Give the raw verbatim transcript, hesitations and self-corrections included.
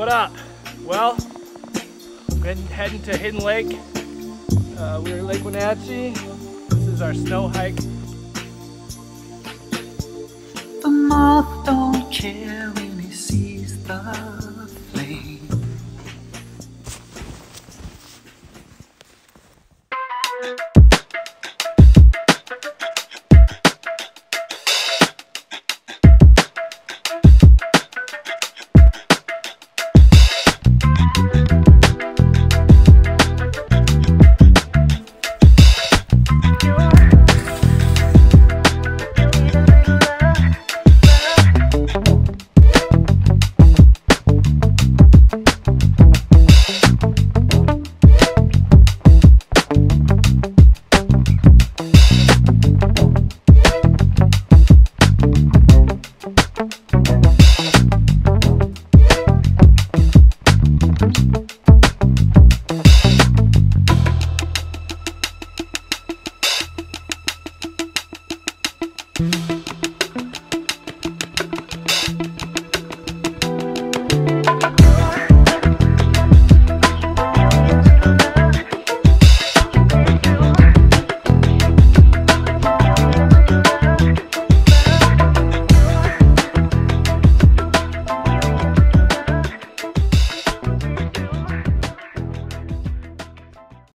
What up? Well, been heading to Hidden Lake. Uh, we're at Lake Wenatchee. This is our snow hike. The moth don't care when he sees the flame. You're